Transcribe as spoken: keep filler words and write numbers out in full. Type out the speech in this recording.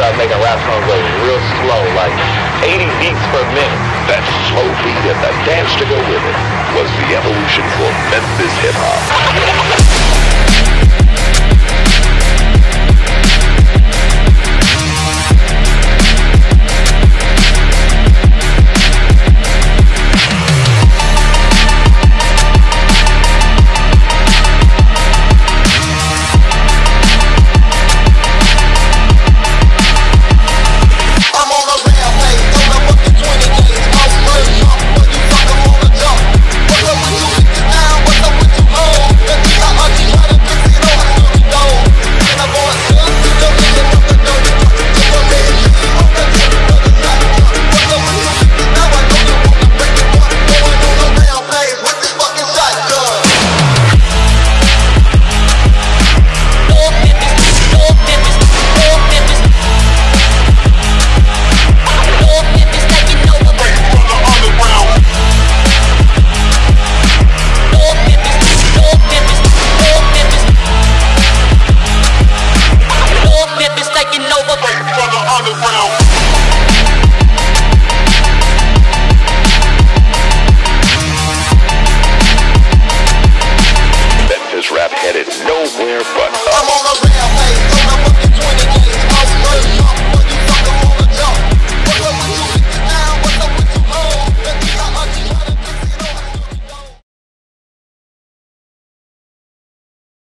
started making rap songs that was real slow, like eighty beats per minute. That slow beat and the dance to go with it was the evolution for Memphis hip-hop.